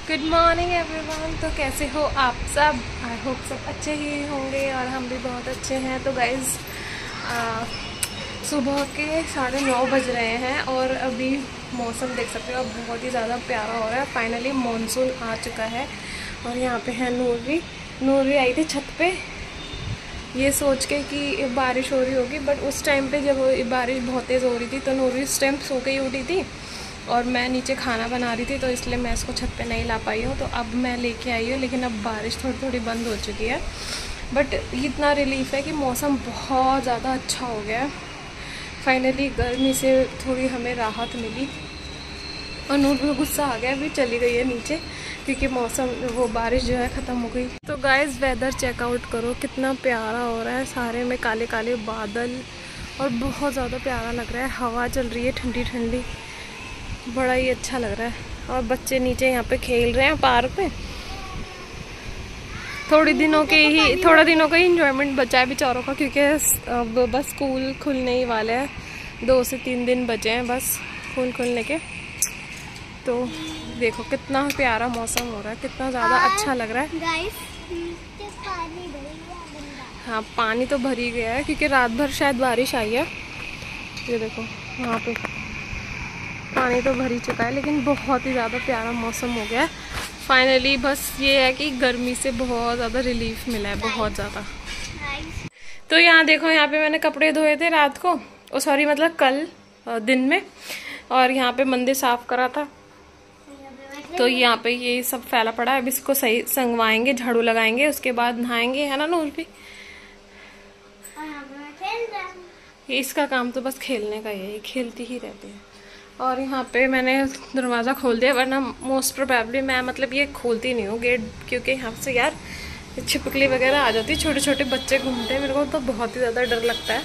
Good morning everyone. तो कैसे हो आप सब? आई होप सब अच्छे ही होंगे और हम भी बहुत अच्छे हैं। तो गाइज़ सुबह के 9:30 बज रहे हैं और अभी मौसम देख सकते हो, अब बहुत ही ज़्यादा प्यारा हो रहा है। फाइनली मॉनसून आ चुका है और यहाँ पे है नूर भी आई थी छत पे ये सोच के कि बारिश हो रही होगी, बट उस टाइम पे जब बारिश बहुत तेज़ हो रही थी तो नूर इस टाइम सो के ही उठी थी और मैं नीचे खाना बना रही थी, तो इसलिए मैं इसको छत पे नहीं ला पाई हूँ। तो अब मैं लेके आई हूँ, लेकिन अब बारिश थोड़ी थोड़ी बंद हो चुकी है। बट इतना रिलीफ है कि मौसम बहुत ज़्यादा अच्छा हो गया है। फाइनली गर्मी से थोड़ी हमें राहत मिली और नूर को गुस्सा आ गया, अभी चली गई है नीचे क्योंकि मौसम वो बारिश जो है ख़त्म हो गई। तो गाइस वेदर चेकआउट करो, कितना प्यारा हो रहा है। सारे में काले काले बादल और बहुत ज़्यादा प्यारा लग रहा है। हवा चल रही है ठंडी ठंडी, बड़ा ही अच्छा लग रहा है। और बच्चे नीचे यहाँ पे खेल रहे हैं पार्क में। थोड़ा दिनों का ही इंजॉयमेंट बचा है बेचारों का, क्योंकि अब बस स्कूल खुलने ही वाले हैं। 2 से 3 दिन बचे हैं बस स्कूल खुलने के। तो देखो कितना प्यारा मौसम हो रहा है, कितना ज़्यादा अच्छा लग रहा है। हाँ, पानी तो भर ही गया है क्योंकि रात भर शायद बारिश आई है। ये देखो वहाँ पे पानी तो भर ही चुका है, लेकिन बहुत ही ज़्यादा प्यारा मौसम हो गया है फाइनली। बस ये है कि गर्मी से बहुत ज़्यादा रिलीफ मिला है, बहुत ज़्यादा। तो यहाँ देखो, यहाँ पे मैंने कपड़े धोए थे रात को, सॉरी मतलब कल दिन में, और यहाँ पे मंदिर साफ करा था। तो यहाँ पे ये सब फैला पड़ा है। अब इसको सही संगवाएंगे, झाड़ू लगाएंगे, उसके बाद नहाएंगे, है ना नूर भी? इसका काम तो बस खेलने का ही है, ये खेलती ही रहती है। और यहाँ पे मैंने दरवाज़ा खोल दिया, वरना मोस्ट प्रोबेबली मैं मतलब ये खोलती नहीं हूँ गेट, क्योंकि यहाँ से यार छिपकली वगैरह आ जाती है, छोटे छोटे बच्चे घूमते हैं, मेरे को तो बहुत ही ज़्यादा डर लगता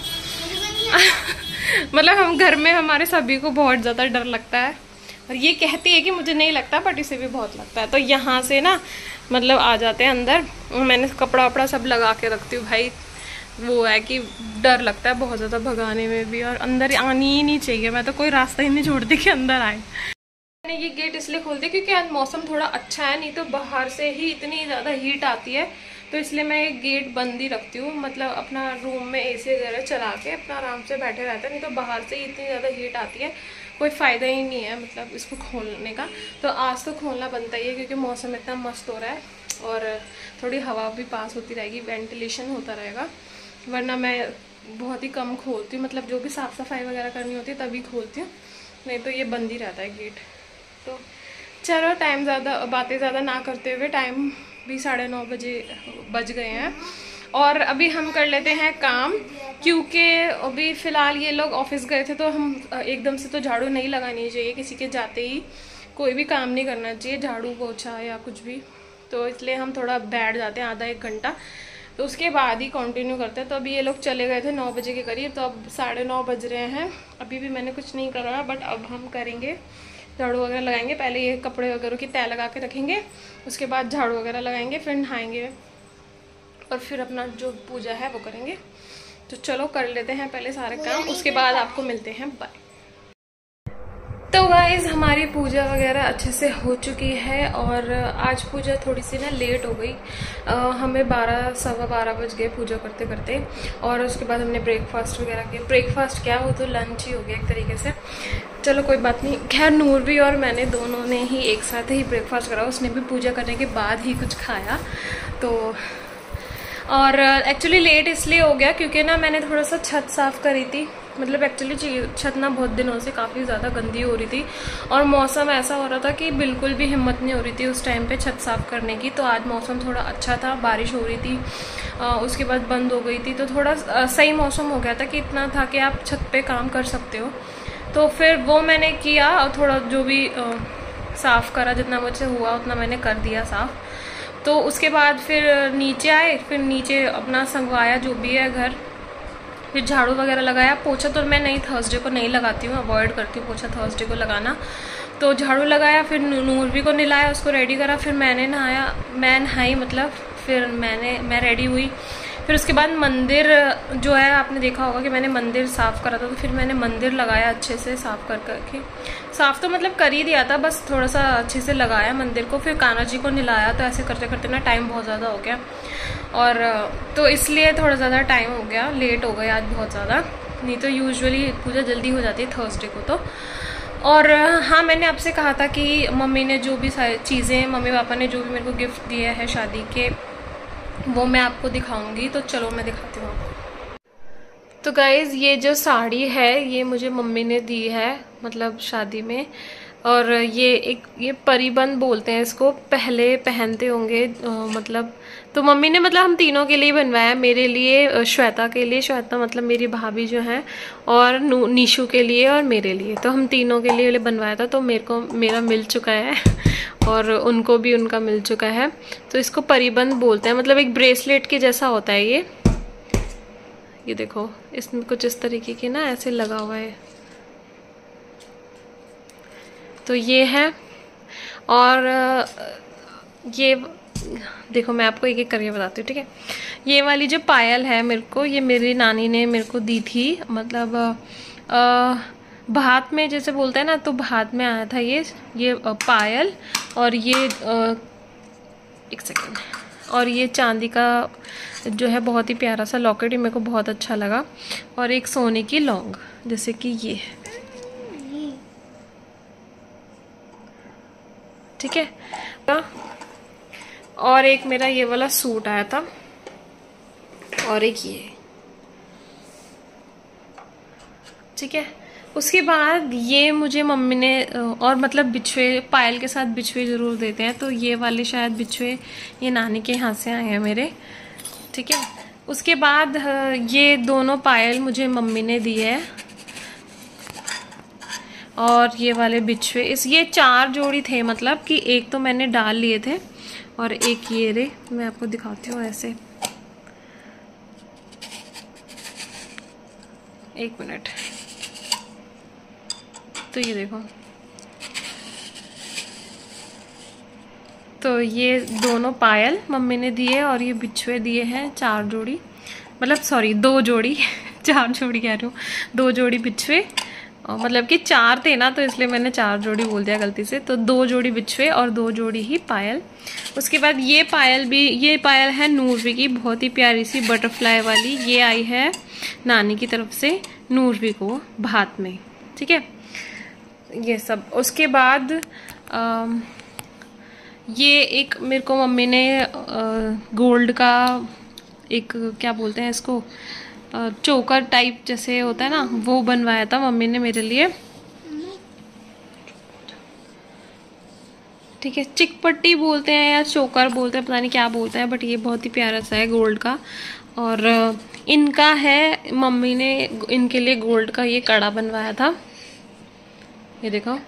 है। मतलब हम घर में हमारे सभी को बहुत ज़्यादा डर लगता है, और ये कहती है कि मुझे नहीं लगता, बट इसे भी बहुत लगता है। तो यहाँ से ना मतलब आ जाते हैं अंदर। मैंने कपड़ा वपड़ा सब लगा के रखती हूँ भाई, वो है कि डर लगता है बहुत ज़्यादा भगाने में भी, और अंदर आनी ही नहीं चाहिए। मैं तो कोई रास्ता ही नहीं छोड़ती कि अंदर आए। मैंने ये गेट इसलिए खोल दिया क्योंकि आज मौसम थोड़ा अच्छा है, नहीं तो बाहर से ही इतनी ज़्यादा हीट आती है, तो इसलिए मैं ये गेट बंद ही रखती हूँ। मतलब अपना रूम में एसी वगैरह चला के अपना आराम से बैठे रहते हैं, नहीं तो बाहर से ही इतनी ज़्यादा हीट आती है, कोई फ़ायदा ही नहीं है मतलब इसको खोलने का। तो आज तो खोलना बनता ही है क्योंकि मौसम इतना मस्त हो रहा है और थोड़ी हवा भी पास होती रहेगी, वेंटिलेशन होता रहेगा। वरना मैं बहुत ही कम खोलती हूँ, मतलब जो भी साफ़ सफाई वगैरह करनी होती है तभी खोलती हूँ, नहीं तो ये बंद ही रहता है गेट। तो चलो बातें ज़्यादा ना करते हुए, टाइम भी 9:30 बजे बज गए हैं और अभी हम कर लेते हैं काम, क्योंकि अभी फ़िलहाल ये लोग ऑफिस गए थे, तो हम एकदम से तो झाड़ू नहीं लगानी चाहिए किसी के जाते ही, कोई भी काम नहीं करना चाहिए, झाड़ू पोछा या कुछ भी। तो इसलिए हम थोड़ा बैठ जाते हैं, आधा 1 घंटा, तो उसके बाद ही कंटिन्यू करते हैं। तो अभी ये लोग चले गए थे 9 बजे के करीब, तो अब 9:30 बज रहे हैं। अभी भी मैंने कुछ नहीं करा, बट अब हम करेंगे, झाड़ू वगैरह लगाएंगे। पहले ये कपड़े वगैरह की तह लगा के रखेंगे, उसके बाद झाड़ू वगैरह लगाएंगे, फिर नहाएंगे और फिर अपना जो पूजा है वो करेंगे। तो चलो कर लेते हैं पहले सारे काम, उसके बाद आपको मिलते हैं, बाय। तो गाइज हमारी पूजा वगैरह अच्छे से हो चुकी है और आज पूजा थोड़ी सी ना लेट हो गई। हमें 12 सवा 12 बज गए पूजा करते करते, और उसके बाद हमने ब्रेकफास्ट वगैरह किया। ब्रेकफास्ट क्या, वो तो लंच ही हो गया एक तरीके से। चलो कोई बात नहीं, खैर नूर भी और मैंने दोनों ने ही एक साथ ही ब्रेकफास्ट करा, उसने भी पूजा करने के बाद ही कुछ खाया। तो और एक्चुअली लेट इसलिए हो गया क्योंकि ना मैंने थोड़ा सा छत साफ़ करी थी। मतलब एक्चुअली छत ना बहुत दिनों से काफ़ी ज़्यादा गंदी हो रही थी और मौसम ऐसा हो रहा था कि बिल्कुल भी हिम्मत नहीं हो रही थी उस टाइम पे छत साफ़ करने की। तो आज मौसम थोड़ा अच्छा था, बारिश हो रही थी, उसके बाद बंद हो गई थी, तो थोड़ा सही मौसम हो गया था कि इतना था कि आप छत पे काम कर सकते हो। तो फिर वो मैंने किया और थोड़ा जो भी साफ़ करा, जितना मुझसे हुआ उतना मैंने कर दिया साफ़। तो उसके बाद फिर नीचे आए, फिर नीचे अपना संगवाया जो भी है घर, फिर झाड़ू वगैरह लगाया। पोछा तो मैं नहीं, थर्सडे को नहीं लगाती हूँ, अवॉइड करती हूँ पोछा थर्सडे को लगाना। तो झाड़ू लगाया, फिर नूरवी को नहलाया, उसको रेडी करा, फिर मैंने नहाई मतलब फिर मैं रेडी हुई। फिर उसके बाद मंदिर जो है, आपने देखा होगा कि मैंने मंदिर साफ़ करा था, तो फिर मैंने मंदिर लगाया अच्छे से साफ़ कर करके साफ तो मतलब कर ही दिया था, बस थोड़ा सा अच्छे से लगाया मंदिर को, फिर कान्हा जी को नहलाया। तो ऐसे करते करते ना टाइम बहुत ज़्यादा हो गया, और तो इसलिए थोड़ा ज़्यादा टाइम हो गया, लेट हो गया आज बहुत ज़्यादा। नहीं तो यूजुअली पूजा जल्दी हो जाती है थर्सडे को तो। और हाँ, मैंने आपसे कहा था कि मम्मी ने जो भी सारी चीज़ें, मम्मी पापा ने जो भी मेरे को गिफ्ट दिया है शादी के, वो मैं आपको दिखाऊंगी। तो चलो मैं दिखाती हूँ आपको। तो गाइज़, ये जो साड़ी है ये मुझे मम्मी ने दी है, मतलब शादी में। और ये परिबंध बोलते हैं इसको, पहले पहनते होंगे मतलब। तो मम्मी ने मतलब हम तीनों के लिए बनवाया, मेरे लिए, श्वेता के लिए, श्वेता मतलब मेरी भाभी जो है, और नीशू के लिए और मेरे लिए। तो हम तीनों के लिए बनवाया था। तो मेरा मिल चुका है और उनको भी उनका मिल चुका है। तो इसको परिबंध बोलते हैं, मतलब एक ब्रेसलेट के जैसा होता है ये देखो, इसमें कुछ इस तरीके की ना ऐसे लगा हुआ है। तो ये है। और ये देखो, मैं आपको एक एक करके बताती हूँ, ठीक है। ये वाली जो पायल है मेरे को, ये मेरी नानी ने मेरे को दी थी, मतलब भात में जैसे बोलते हैं ना, तो भात में आया था ये पायल। और ये एक सेकेंड, और ये चांदी का जो है बहुत ही प्यारा सा लॉकेट, ये मेरे को बहुत अच्छा लगा। और एक सोने की लौंग, जैसे कि ये है, ठीक है। और एक मेरा ये वाला सूट आया था, और एक ये, ठीक है। उसके बाद ये मुझे मम्मी ने, और मतलब बिछुए, पायल के साथ बिछुए जरूर देते हैं, तो ये वाले शायद बिछुए ये नानी के यहाँ से आए हैं मेरे, ठीक है। उसके बाद ये दोनों पायल मुझे मम्मी ने दी है, और ये वाले बिछुए, ये 4 जोड़ी थे, मतलब कि एक तो मैंने डाल लिए थे, और एक ये रे, मैं आपको दिखाती हूँ ऐसे, एक मिनट। तो ये देखो, तो ये दोनों पायल मम्मी ने दिए, और ये बिछुए दिए हैं 4 जोड़ी, मतलब सॉरी 2 जोड़ी 4 जोड़ी कह रही हूँ, 2 जोड़ी बिछुए, मतलब कि 4 थे ना, तो इसलिए मैंने 4 जोड़ी बोल दिया गलती से। तो 2 जोड़ी बिछुए और 2 जोड़ी ही पायल। उसके बाद ये पायल है नूरवी की, बहुत ही प्यारी सी बटरफ्लाई वाली, ये आई है नानी की तरफ से नूरवी को भात में, ठीक है, ये सब। उसके बाद ये एक मेरे को मम्मी ने गोल्ड का एक, क्या बोलते हैं इसको, चोकर टाइप जैसे होता है ना, वो बनवाया था मम्मी ने मेरे लिए, ठीक है। चिकपट्टी बोलते हैं या चोकर बोलते हैं, पता नहीं क्या बोलते हैं, बट ये बहुत ही प्यारा सा है गोल्ड का। और इनका है, मम्मी ने इनके लिए गोल्ड का ये कड़ा बनवाया था, ये देखो,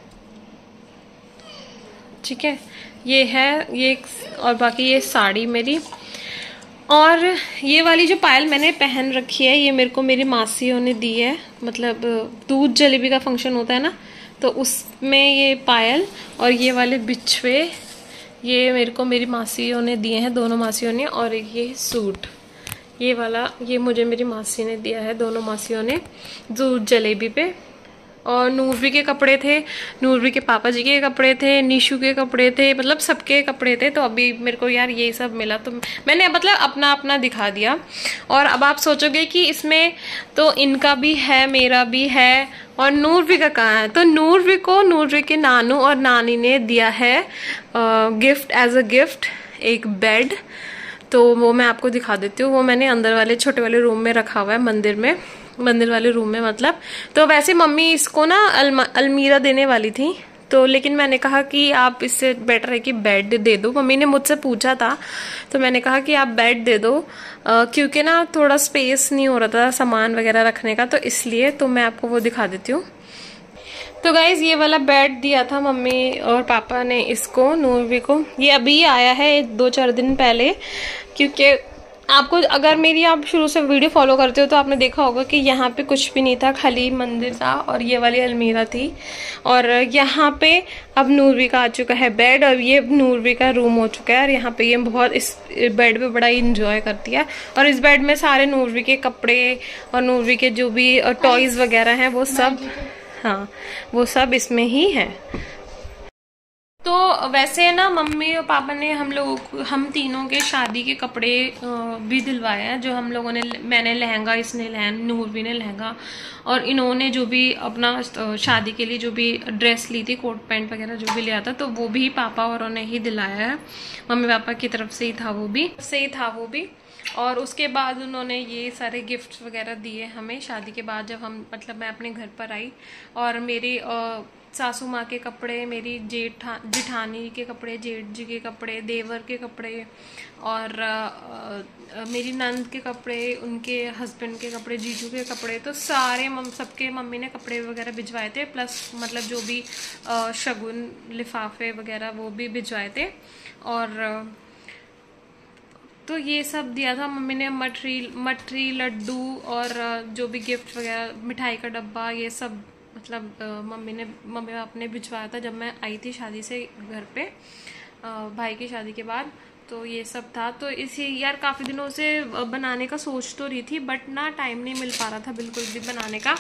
ठीक है। ये है ये, और बाकी ये साड़ी मेरी। और ये वाली जो पायल मैंने पहन रखी है, ये मेरे को मेरी मासियों ने दी है, मतलब दूध जलेबी का फंक्शन होता है ना, तो उसमें ये पायल और ये वाले बिछुए ये मेरे को मेरी मासियों ने दिए हैं, दोनों मासियों ने। और ये सूट, ये वाला, ये मुझे मेरी मासी ने दिया है, दोनों मासियों ने, दूध जलेबी पे। और नूरवी के कपड़े थे, नूरवी के पापा जी के कपड़े थे, नीशू के कपड़े थे, मतलब सबके कपड़े थे। तो अभी मेरे को यार ये सब मिला, तो मैंने मतलब अपना अपना दिखा दिया। और अब आप सोचोगे कि इसमें तो इनका भी है, मेरा भी है, और नूरवी का कहाँ है। तो नूरवी को नूरवी के नानू और नानी ने दिया है गिफ्ट, एज अ गिफ्ट, एक बेड। तो वो मैं आपको दिखा देती हूँ, वो मैंने अंदर वाले छोटे वाले रूम में रखा हुआ है, मंदिर वाले रूम में मतलब। तो वैसे मम्मी इसको ना अलमीरा देने वाली थी, तो लेकिन मैंने कहा कि आप इससे बेटर है कि बेड दे दो। मम्मी ने मुझसे पूछा था, तो मैंने कहा कि आप बेड दे दो, क्योंकि ना थोड़ा स्पेस नहीं हो रहा था सामान वगैरह रखने का, तो इसलिए। तो मैं आपको वो दिखा देती हूँ। तो गाइज ये वाला बेड दिया था मम्मी और पापा ने इसको, नूरवी को। ये अभी आया है 2-4 दिन पहले, क्योंकि आपको अगर मेरी आप शुरू से वीडियो फॉलो करते हो तो आपने देखा होगा कि यहाँ पे कुछ भी नहीं था, खाली मंदिर था और ये वाली अलमीरा थी। और यहाँ पे अब नूरवी का आ चुका है बेड, और ये नूरवी का रूम हो चुका है। और यहाँ पे ये बहुत इस बेड पे बड़ा इंजॉय करती है। और इस बेड में सारे नूरवी के कपड़े और नूरवी के जो भी टॉयज वगैरह हैं वो सब हाँ, वो सब इसमें ही है। तो वैसे ना मम्मी और पापा ने हम तीनों के शादी के कपड़े भी दिलवाए हैं, जो हम लोगों ने, मैंने लहंगा, इसने नूरवी ने लहंगा, और इन्होंने जो भी अपना शादी के लिए जो भी ड्रेस ली थी, कोट पैंट वगैरह जो भी लिया था, तो वो भी पापा औरों ने ही दिलाया है। मम्मी पापा की तरफ से ही था वो भी। और उसके बाद उन्होंने ये सारे गिफ्ट्स वगैरह दिए हमें शादी के बाद, जब हम मतलब मैं अपने घर पर आई। और मेरी सासू माँ के कपड़े, मेरी जिठानी के कपड़े, जेठ जी के कपड़े, देवर के कपड़े, और मेरी नंद के कपड़े, उनके हस्बैंड के कपड़े, जीजू के कपड़े, तो सारे सबके मम्मी ने कपड़े वगैरह भिजवाए थे। प्लस मतलब जो भी शगुन लिफाफे वगैरह वो भी भिजवाए थे। और तो ये सब दिया था मम्मी ने, मटरी लड्डू और जो भी गिफ्ट वगैरह, मिठाई का डब्बा, ये सब मतलब मम्मी पापा ने भिजवाया था जब मैं आई थी शादी से घर पे, भाई की शादी के बाद। तो ये सब था। तो इसी यार काफ़ी दिनों से बनाने का सोच तो रही थी, बट ना टाइम नहीं मिल पा रहा था बिल्कुल भी बनाने का।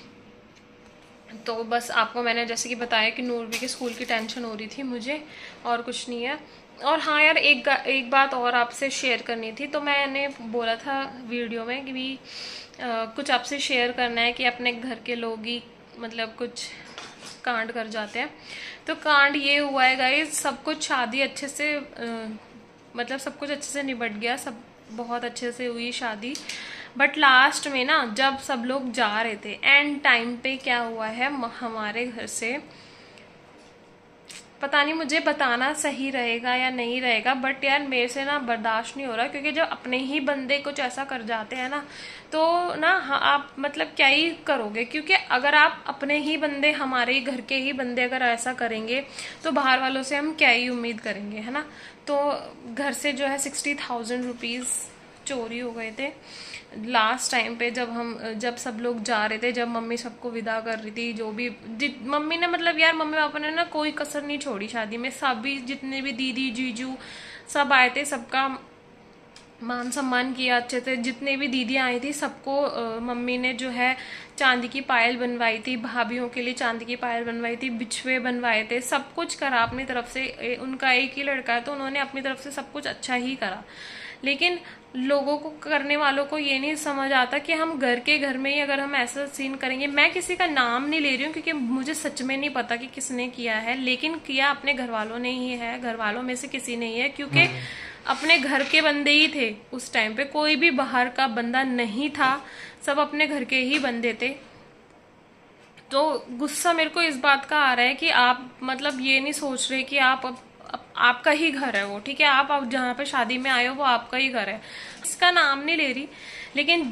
तो बस आपको मैंने जैसे कि बताया कि नूरवी के स्कूल की टेंशन हो रही थी मुझे, और कुछ नहीं है। और हाँ यार, एक बात और आपसे शेयर करनी थी। तो मैंने बोला था वीडियो में कि भी कुछ आपसे शेयर करना है कि अपने घर के लोग ही मतलब कुछ कांड कर जाते हैं। तो कांड ये हुआ है गाइस, सब कुछ शादी अच्छे से मतलब सब कुछ अच्छे से निबट गया, सब बहुत अच्छे से हुई शादी। बट लास्ट में ना, जब सब लोग जा रहे थे एंड टाइम पे क्या हुआ है, हमारे घर से, पता नहीं मुझे बताना सही रहेगा या नहीं रहेगा, बट यार मेरे से ना बर्दाश्त नहीं हो रहा। क्योंकि जब अपने ही बंदे कुछ ऐसा कर जाते हैं ना, तो ना आप मतलब क्या ही करोगे। क्योंकि अगर आप अपने ही बंदे, हमारे ही घर के ही बंदे अगर ऐसा करेंगे, तो बाहर वालों से हम क्या ही उम्मीद करेंगे, है ना। तो घर से जो है 60,000 रुपीज़ चोरी हो गए थे लास्ट टाइम पे, जब सब लोग जा रहे थे, जब मम्मी सबको विदा कर रही थी। जो भी मम्मी ने मतलब यार, मम्मी पापा ने ना कोई कसर नहीं छोड़ी शादी में। सभी जितने भी दीदी जीजू सब आए थे, सबका मान सम्मान किया अच्छे से। जितने भी दीदी आई थी सबको मम्मी ने जो है चांदी की पायल बनवाई थी, भाभीियों के लिए चांदी की पायल बनवाई थी, बिछुए बनवाए थे, सब कुछ करा अपनी तरफ से। उनका एक ही लड़का है, तो उन्होंने अपनी तरफ से सब कुछ अच्छा ही करा। लेकिन लोगों को, करने वालों को ये नहीं समझ आता कि हम घर में ही अगर हम ऐसा सीन करेंगे। मैं किसी का नाम नहीं ले रही हूँ क्योंकि मुझे सच में नहीं पता कि किसने किया है, लेकिन किया अपने घर वालों ने ही है, घर वालों में से किसी नहीं है। क्योंकि अपने घर के बंदे ही थे उस टाइम पे, कोई भी बाहर का बंदा नहीं था, सब अपने घर के ही बंदे थे। तो गुस्सा मेरे को इस बात का आ रहा है कि आप मतलब ये नहीं सोच रहे कि आपका ही घर है वो, ठीक है। आप जहाँ पे शादी में आए हो वो आपका ही घर है, इसका नाम नहीं ले रही। लेकिन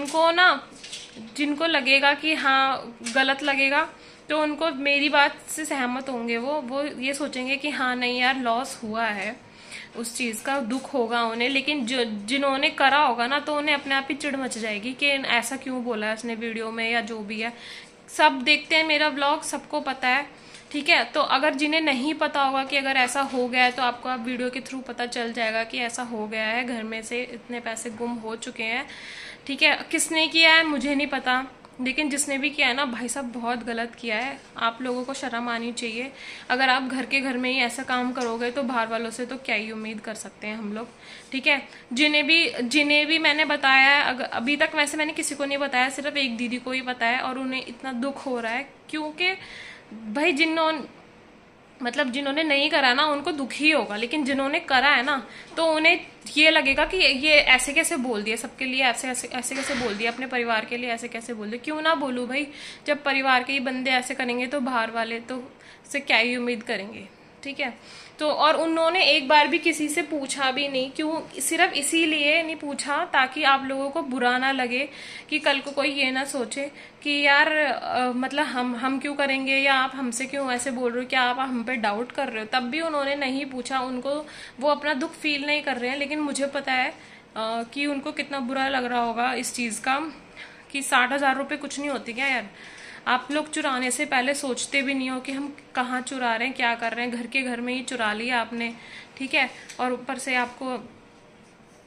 जिनको लगेगा कि हाँ गलत लगेगा, तो उनको मेरी बात से सहमत होंगे। वो ये सोचेंगे कि हाँ नहीं यार, लॉस हुआ है, उस चीज का दुख होगा उन्हें। लेकिन जिन्होंने करा होगा ना, तो उन्हें अपने आप ही चिढ़ मच जाएगी कि ऐसा क्यों बोला है उसने वीडियो में, या जो भी है। सब देखते हैं मेरा व्लॉग, सबको पता है, ठीक है। तो अगर जिन्हें नहीं पता होगा कि अगर ऐसा हो गया है, तो आपको आप वीडियो के थ्रू पता चल जाएगा कि ऐसा हो गया है, घर में से इतने पैसे गुम हो चुके हैं, ठीक है। किसने किया है मुझे नहीं पता, लेकिन जिसने भी किया है ना, भाई साहब बहुत गलत किया है। आप लोगों को शर्म आनी चाहिए। अगर आप घर में ही ऐसा काम करोगे, तो बाहर वालों से तो क्या ही उम्मीद कर सकते हैं हम लोग, ठीक है। जिन्हें भी मैंने बताया है, अभी तक वैसे मैंने किसी को नहीं बताया, सिर्फ एक दीदी को ही बताया, और उन्हें इतना दुख हो रहा है। क्योंकि भाई जिन्होंने नहीं करा ना, उनको दुख ही होगा, लेकिन जिन्होंने करा है ना, तो उन्हें ये लगेगा कि ये ऐसे कैसे बोल दिया, सबके लिए ऐसे कैसे बोल दिया, अपने परिवार के लिए ऐसे कैसे बोल दिया। क्यों ना बोलूं भाई, जब परिवार के ही बंदे ऐसे करेंगे, तो बाहर वाले तो से क्या ही उम्मीद करेंगे, ठीक है। तो और उन्होंने एक बार भी किसी से पूछा भी नहीं। क्यों? सिर्फ इसीलिए नहीं पूछा ताकि आप लोगों को बुरा ना लगे, कि कल को कोई ये ना सोचे कि यार मतलब हम क्यों करेंगे, या आप हमसे क्यों ऐसे बोल रहे हो, क्या आप हम पे डाउट कर रहे हो। तब भी उन्होंने नहीं पूछा, उनको वो अपना दुख फील नहीं कर रहे हैं। लेकिन मुझे पता है कि उनको कितना बुरा लग रहा होगा इस चीज़ का, कि 60,000 रुपये कुछ नहीं होती क्या यार। आप लोग चुराने से पहले सोचते भी नहीं हो कि हम कहाँ चुरा रहे हैं, क्या कर रहे हैं। घर में ही चुरा लिया आपने, ठीक है। और ऊपर से आपको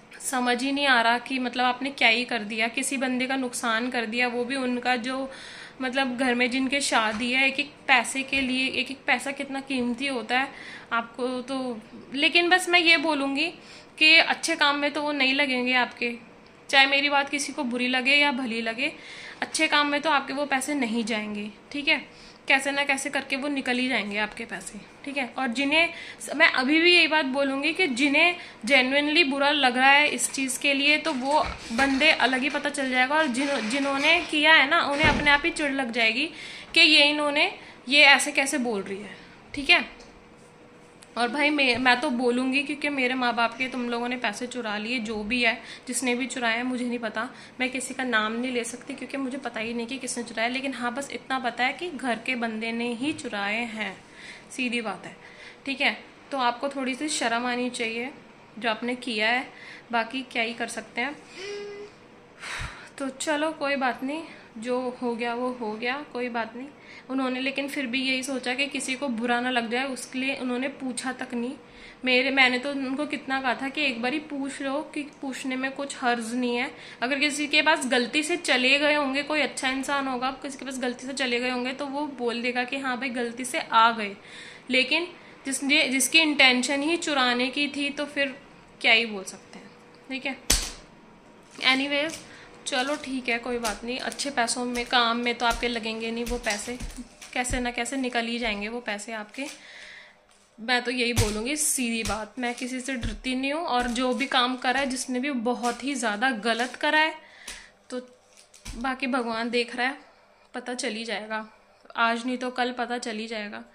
समझ ही नहीं आ रहा कि मतलब आपने क्या ही कर दिया, किसी बंदे का नुकसान कर दिया, वो भी उनका जो मतलब घर में जिनके शादी है, एक एक पैसे के लिए, एक एक पैसा कितना कीमती होता है आपको तो। लेकिन बस मैं ये बोलूँगी कि अच्छे काम में तो वो नहीं लगेंगे आपके, चाहे मेरी बात किसी को बुरी लगे या भली लगे, अच्छे काम में तो आपके वो पैसे नहीं जाएंगे, ठीक है। कैसे ना कैसे करके वो निकल ही जाएंगे आपके पैसे, ठीक है। और जिन्हें, मैं अभी भी यही बात बोलूँगी कि जिन्हें जेन्युइनली बुरा लग रहा है इस चीज़ के लिए, तो वो बंदे अलग ही पता चल जाएगा। और जिन्होंने किया है ना, उन्हें अपने आप ही चिढ़ लग जाएगी कि ये ऐसे कैसे बोल रही है, ठीक है। और भाई मैं तो बोलूँगी, क्योंकि मेरे माँ बाप के तुम लोगों ने पैसे चुरा लिए, जो भी है, जिसने भी चुराया है मुझे नहीं पता, मैं किसी का नाम नहीं ले सकती क्योंकि मुझे पता ही नहीं कि किसने चुराया। लेकिन हाँ, बस इतना पता है कि घर के बंदे ने ही चुराए हैं, सीधी बात है, ठीक है। तो आपको थोड़ी सी शर्म आनी चाहिए जो आपने किया है, बाकी क्या ही कर सकते हैं। तो चलो कोई बात नहीं, जो हो गया वो हो गया, कोई बात नहीं। उन्होंने लेकिन फिर भी यही सोचा कि किसी को बुरा ना लग जाए, उसके लिए उन्होंने पूछा तक नहीं। मैंने तो उनको कितना कहा था कि एक बार ही पूछ लो, कि पूछने में कुछ हर्ज नहीं है। अगर किसी के पास गलती से चले गए होंगे, कोई अच्छा इंसान होगा, किसी के पास गलती से चले गए होंगे, तो वो बोल देगा कि हाँ भाई गलती से आ गए। लेकिन जिसकी इंटेंशन ही चुराने की थी, तो फिर क्या ही बोल सकते हैं, ठीक है। एनीवेज चलो ठीक है, कोई बात नहीं। अच्छे पैसों में, काम में तो आपके लगेंगे नहीं वो पैसे, कैसे ना कैसे निकल ही जाएंगे वो पैसे आपके। मैं तो यही बोलूँगी सीधी बात, मैं किसी से डरती नहीं हूँ। और जो भी काम करा है, जिसने भी बहुत ही ज़्यादा गलत करा है, तो बाकी भगवान देख रहा है, पता चल ही जाएगा, आज नहीं तो कल पता चल ही जाएगा।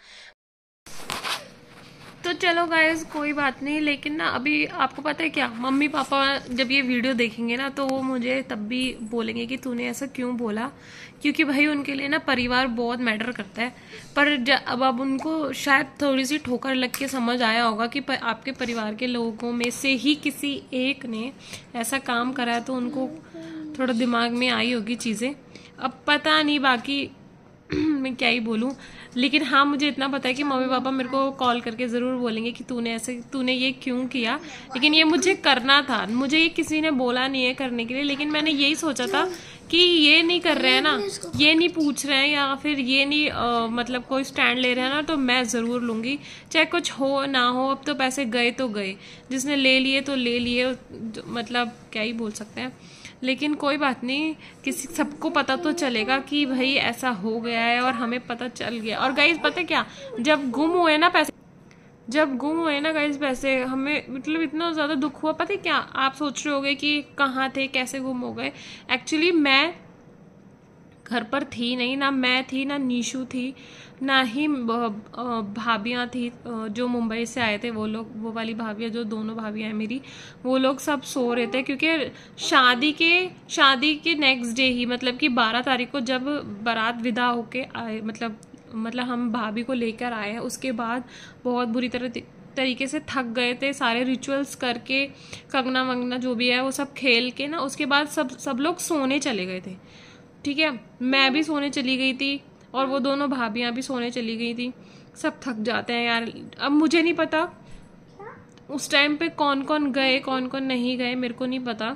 तो चलो गाइज कोई बात नहीं। लेकिन ना अभी आपको पता है क्या, मम्मी पापा जब ये वीडियो देखेंगे ना, तो वो मुझे तब भी बोलेंगे कि तूने ऐसा क्यों बोला, क्योंकि भाई उनके लिए ना परिवार बहुत मैटर करता है। पर अब उनको शायद थोड़ी सी ठोकर लग के समझ आया होगा कि आपके परिवार के लोगों में से ही किसी एक ने ऐसा काम करा है, तो उनको थोड़ा दिमाग में आई होगी चीज़ें। अब पता नहीं बाकी मैं क्या ही बोलूँ। लेकिन हाँ, मुझे इतना पता है कि मम्मी पापा मेरे को कॉल करके ज़रूर बोलेंगे कि तूने ये क्यों किया। लेकिन ये मुझे करना था, मुझे ये किसी ने बोला नहीं है करने के लिए। लेकिन मैंने यही सोचा था कि ये नहीं कर रहे हैं ना, ये नहीं पूछ रहे हैं, या फिर ये नहीं मतलब कोई स्टैंड ले रहे हैं ना, तो मैं ज़रूर लूँगी, चाहे कुछ हो ना हो। अब तो पैसे गए तो गए, जिसने ले लिए तो ले लिए, मतलब क्या ही बोल सकते हैं। लेकिन कोई बात नहीं, किसी सबको पता तो चलेगा कि भाई ऐसा हो गया है, और हमें पता चल गया। और गाइस पता क्या, जब गुम हुए ना गाइस पैसे, हमें मतलब इतना ज़्यादा दुख हुआ। पता है क्या, आप सोच रहे होगे कि कहाँ थे, कैसे गुम हो गए। एक्चुअली मैं घर पर थी नहीं, ना मैं थी, ना नीशू थी, ना ही भाभियाँ थी जो मुंबई से आए थे वो लोग। वो वाली भाभियाँ, जो दोनों भाभियाँ हैं मेरी, वो लोग सब सो रहे थे, क्योंकि शादी के नेक्स्ट डे ही, मतलब कि 12 तारीख को जब बारात विदा होके आए, मतलब हम भाभी को लेकर आए हैं, उसके बाद बहुत बुरी तरीके से थक गए थे, सारे रिचुअल्स करके, कंगना वंगना जो भी है वो सब खेल के ना, उसके बाद सब लोग सोने चले गए थे, ठीक है। मैं भी सोने चली गई थी, और वो दोनों भाभियां भी सोने चली गई थी। सब थक जाते हैं यार। अब मुझे नहीं पता उस टाइम पे कौन कौन गए, कौन कौन नहीं गए, मेरे को नहीं पता।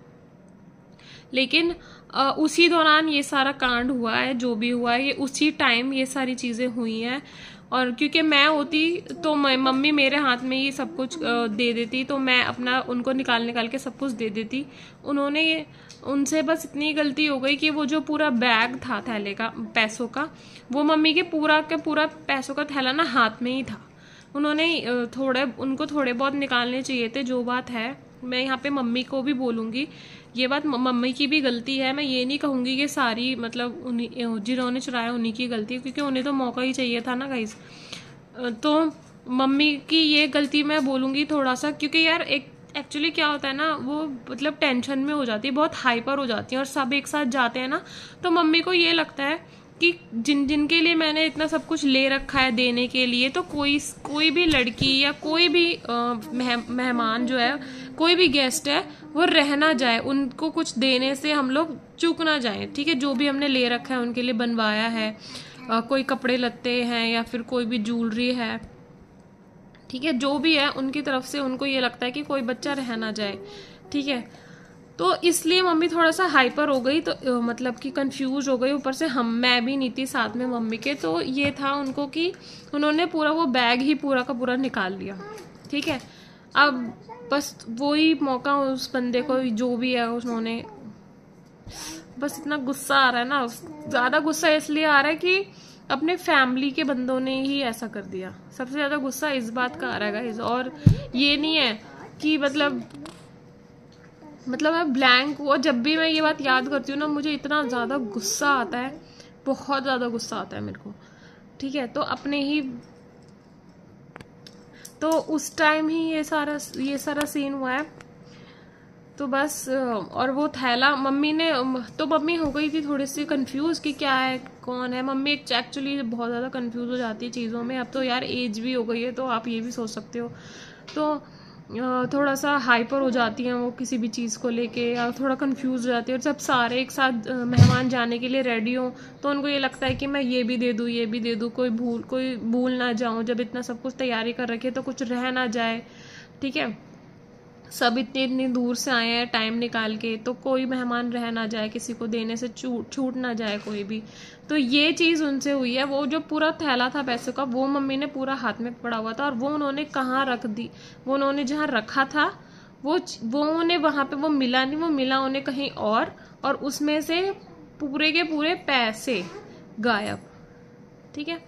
लेकिन उसी दौरान ये सारा कांड हुआ है, जो भी हुआ है, ये उसी टाइम ये सारी चीज़ें हुई हैं। और क्योंकि मैं होती तो मम्मी मेरे हाथ में ये सब कुछ दे देती, तो मैं अपना उनको निकाल के सब कुछ दे देती। उनसे बस इतनी गलती हो गई कि वो जो पूरा बैग था थैले का, पैसों का, वो मम्मी के पूरा पैसों का थैला ना हाथ में ही था। उनको थोड़े बहुत निकालने चाहिए थे, जो बात है। मैं यहाँ पे मम्मी को भी बोलूँगी, ये बात मम्मी की भी गलती है। मैं ये नहीं कहूँगी कि सारी मतलब जिन्होंने चुराया उन्हीं की गलती है, क्योंकि उन्हें तो मौका ही चाहिए था ना गाइस। तो मम्मी की ये गलती मैं बोलूँगी थोड़ा सा, क्योंकि यार एक्चुअली क्या होता है ना, वो मतलब टेंशन में हो जाती है, बहुत हाइपर हो जाती है, और सब एक साथ जाते हैं ना, तो मम्मी को ये लगता है कि जिनके लिए मैंने इतना सब कुछ ले रखा है देने के लिए, तो कोई भी लड़की या कोई भी मेहमान जो है, कोई भी गेस्ट है, वो रह ना जाए, उनको कुछ देने से हम लोग चूक ना जाए, ठीक है। जो भी हमने ले रखा है उनके लिए बनवाया है, कोई कपड़े लत्ते हैं या फिर कोई भी ज्वेलरी है, ठीक है, जो भी है उनकी तरफ से, उनको ये लगता है कि कोई बच्चा रह ना जाए, ठीक है। तो इसलिए मम्मी थोड़ा सा हाइपर हो गई, तो मतलब कि कंफ्यूज हो गई। ऊपर से मैं भी नहीं थी साथ में मम्मी के, तो ये था उनको कि उन्होंने पूरा वो बैग ही पूरा का पूरा निकाल लिया। ठीक है, अब बस वही मौका उस बंदे को जो भी है उन्होंने, बस इतना गुस्सा आ रहा है ना, ज्यादा गुस्सा इसलिए आ रहा है कि अपने फैमिली के बंदों ने ही ऐसा कर दिया। सबसे ज्यादा गुस्सा इस बात का आ रहा है गाइस। और ये नहीं है कि मतलब मैं ब्लैंक हूँ, और जब भी मैं ये बात याद करती हूँ ना मुझे इतना ज़्यादा गुस्सा आता है, बहुत ज़्यादा गुस्सा आता है मेरे को। ठीक है, तो अपने ही तो उस टाइम ही ये सारा सीन हुआ है। तो बस और वो थैला मम्मी ने, तो मम्मी हो गई थी थोड़ी सी कंफ्यूज कि क्या है कौन है। मम्मी एक्चुअली बहुत ज़्यादा कंफ्यूज हो जाती है चीज़ों में। अब तो यार एज भी हो गई है, तो आप ये भी सोच सकते हो। तो थोड़ा सा हाइपर हो जाती हैं वो किसी भी चीज़ को लेके, या थोड़ा कंफ्यूज हो जाती है। और जब सारे एक साथ मेहमान जाने के लिए रेडी हो, तो उनको ये लगता है कि मैं ये भी दे दूँ, ये भी दे दूँ, कोई भूल ना जाऊँ। जब इतना सब कुछ तैयारी कर रखे तो कुछ रह ना जाए। ठीक है, सब इतनी दूर से आए हैं टाइम निकाल के, तो कोई मेहमान रह ना जाए, किसी को देने से छूट ना जाए कोई भी। तो ये चीज़ उनसे हुई है। वो जो पूरा थैला था पैसे का, वो मम्मी ने पूरा हाथ में पड़ा हुआ था, और वो उन्होंने कहाँ रख दी, वो उन्होंने जहाँ रखा था वो उन्हें वहाँ पे वो मिला नहीं, वो मिला उन्हें कहीं और उसमें से पूरे के पूरे पैसे गायब। ठीक है,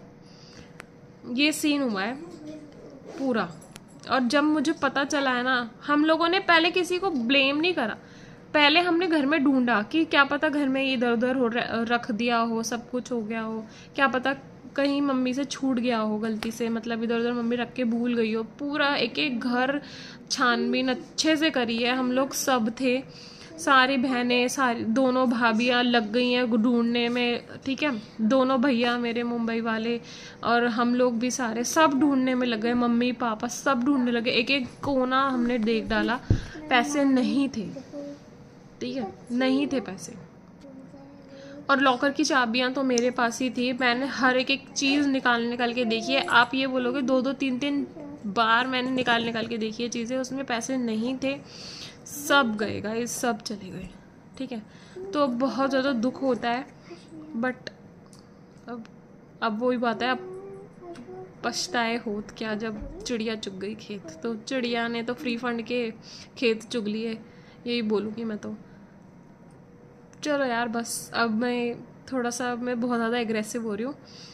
ये सीन हुआ है पूरा। और जब मुझे पता चला है ना, हम लोगों ने पहले किसी को ब्लेम नहीं करा, पहले हमने घर में ढूंढा कि क्या पता घर में इधर उधर रख दिया हो, सब कुछ हो गया हो, क्या पता कहीं मम्मी से छूट गया हो गलती से, मतलब इधर उधर मम्मी रख के भूल गई हो। पूरा एक एक घर छानबीन अच्छे से करी है, हम लोग सब थे, सारी बहनें, सारी दोनों भाभियाँ लग गई हैं ढूंढने में। ठीक है, दोनों भैया मेरे मुंबई वाले और हम लोग भी सारे सब ढूंढने में लग गए, मम्मी पापा सब ढूंढने लगे, एक एक कोना हमने देख डाला, पैसे नहीं थे। ठीक है, नहीं थे पैसे। और लॉकर की चाबियां तो मेरे पास ही थी, मैंने हर एक चीज़ निकाल के देखी है। आप ये बोलोगे 2-2 3-3 बार मैंने निकाल के देखी है चीज़ें, उसमें पैसे नहीं थे, सब गए गाइस, सब चले गए। ठीक है, तो बहुत ज़्यादा दुख होता है, बट अब वही बात है, अब पछताए होत क्या जब चिड़िया चुग गई खेत। तो चिड़िया ने तो फ्री फंड के खेत चुग लिए, यही बोलूँगी मैं तो। चलो यार, बस अब मैं बहुत ज़्यादा एग्रेसिव हो रही हूँ,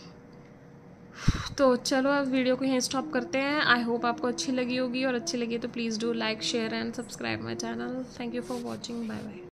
तो चलो अब वीडियो को यहीं स्टॉप करते हैं। आई होप आपको अच्छी लगी होगी, और अच्छी लगी तो please do like share and subscribe my channel. Thank you for watching, bye bye.